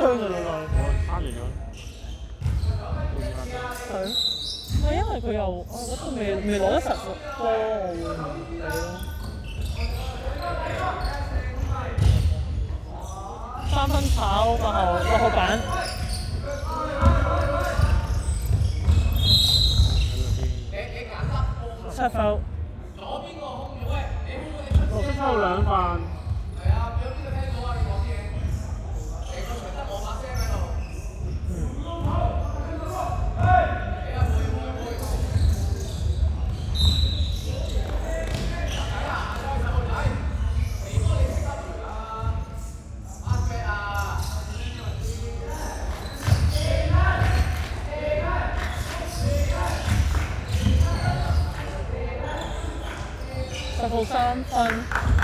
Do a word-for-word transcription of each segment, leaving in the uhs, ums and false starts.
㗎啦佢。 三完咗。 係。唔係因為佢又，我覺得佢未未攞得實波，我會唔俾咯。三分炒落後落後板。七分。 綠色抽兩飯。 十號三分。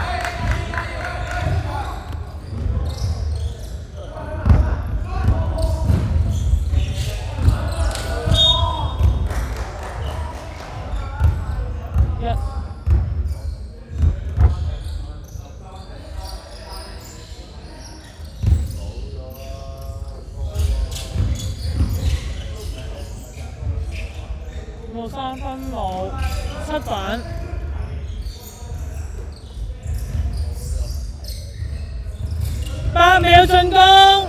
冇三分冇七板。八秒進攻，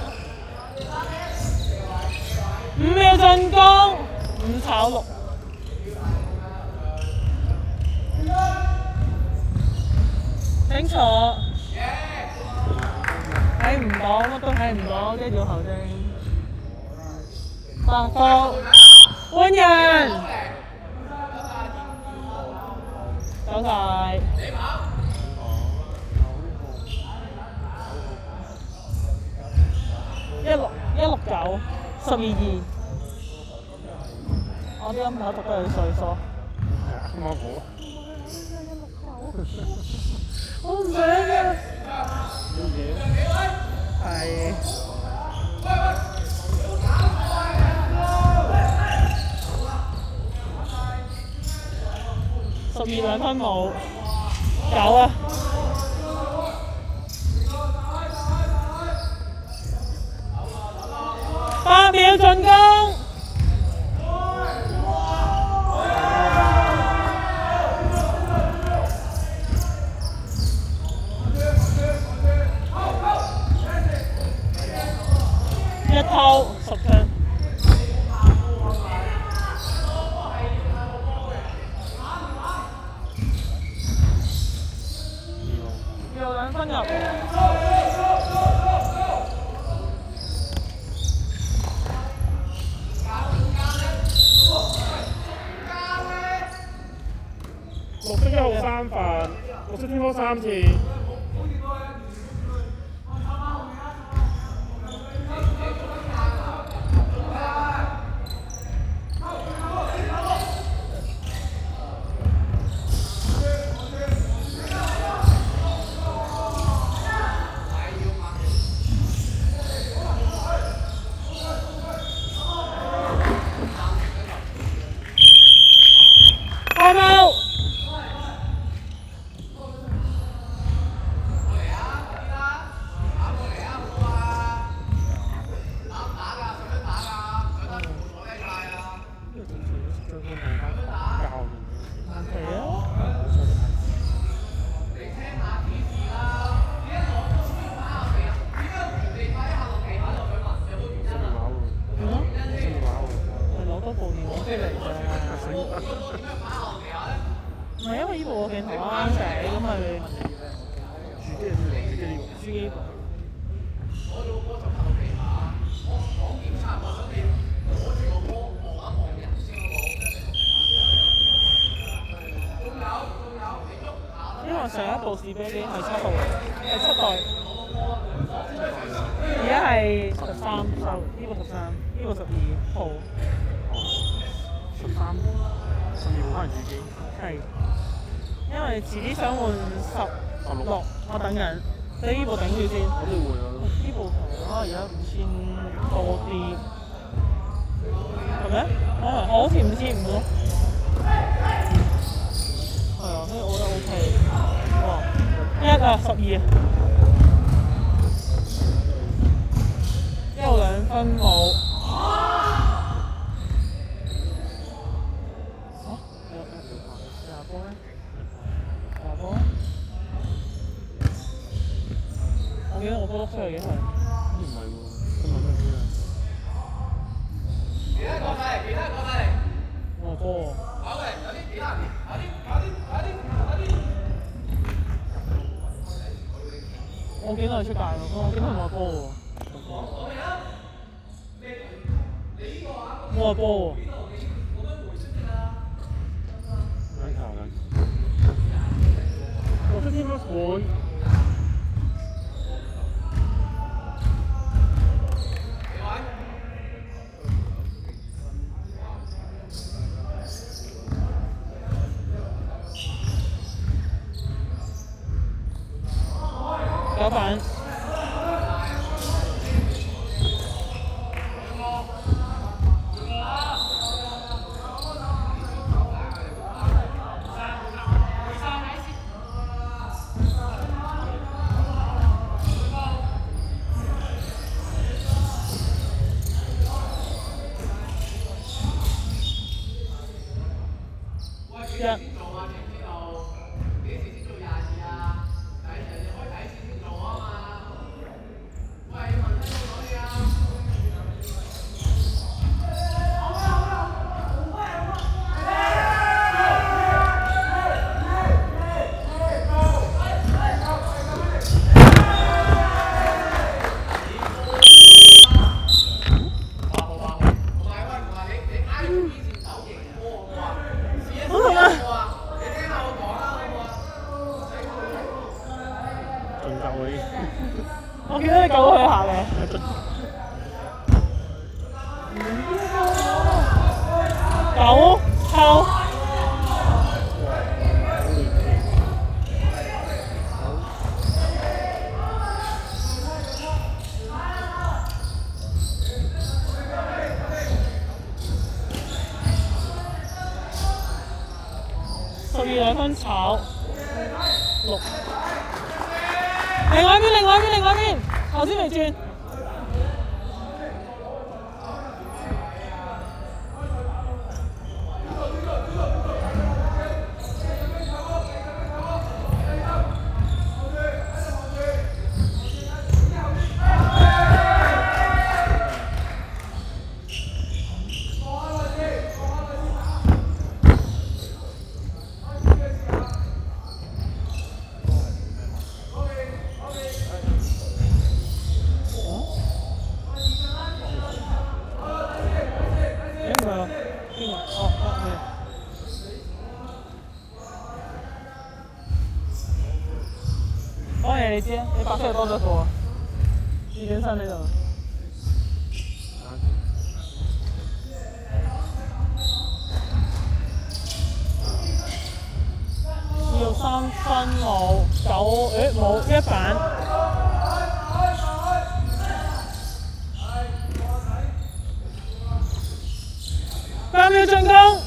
五秒進攻，五炒六。清楚。睇唔到，乜都睇唔到，一條後精。八號換人，走晒。一六一六九，十二二。我啲音口讀得有歲數。 啱啱好。 我唔想嘅。係。十二兩分冇，九啊。八秒進攻，一套十分。有兩分入。 綠色一號三飯，綠色天科三次。唔係因為呢部個鏡頭啱啱寫，咁咪主機係邊個？主機呢個。 主機部。因為上一部試飛機係七號，係七代，而家係十三號，呢個十三，呢個十二號。 十三、十二號可能主機。 係。因為遲啲想換十六，我等緊，所以呢部頂住先。 我都會啊。 呢部平啊，而家五千多啲，係咪？啊，我好似五千五咯。係啊，所以我覺得 OK。哇，一啊，十二啊，一號分冇。下波咧？下波？我記得我波碌出嚟嘅係。唔係喎，今日咩先啊？其他過晒嚟，其他過晒嚟。我波喎。好嘅，有啲其他，有啲有啲有啲有啲。我見到佢出界喎，我見到佢話波喎。我話波喎。我出天乜款？九板。我見到你救咗佢下嘅。九抽。十二兩分炒六。另外一邊，另外一邊，另外一邊，頭先未轉。幫你你接，你把這個動作多，一零三那種。要三分冇九，誒冇一板。八秒進攻，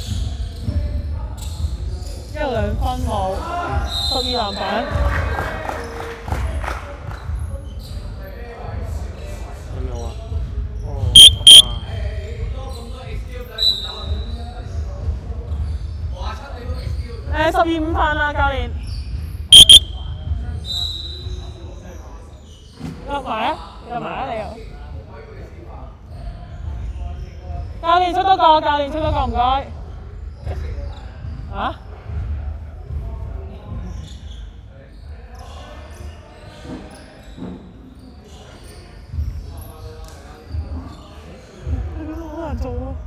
一兩分冇，十二籃板。誒十二五犯啦，教練。入埋啊！入埋啊！你又。教練出多個，教練出多個，唔該。啊？好難做啊！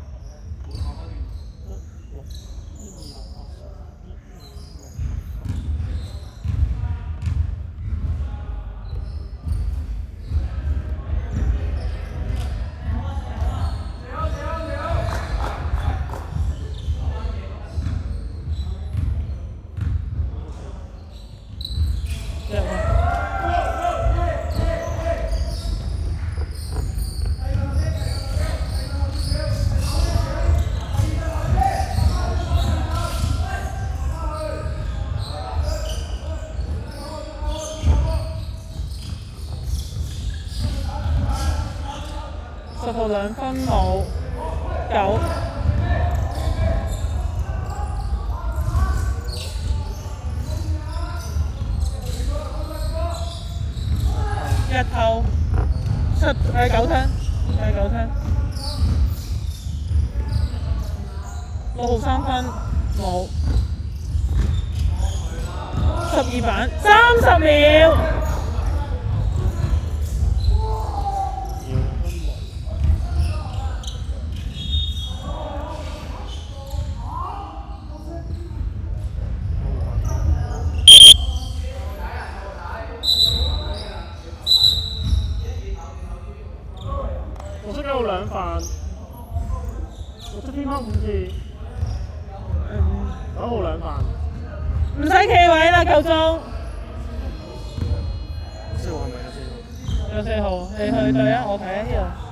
兩分冇九。一扣七誒九聽誒九聽。六號三分冇。十二板三十秒。 我識有兩飯，我識天黑五次，九號兩飯。 唔使企位啦，夠鐘。 四號係咪有四號？ 有四號，你去對啊，我睇啊呢度。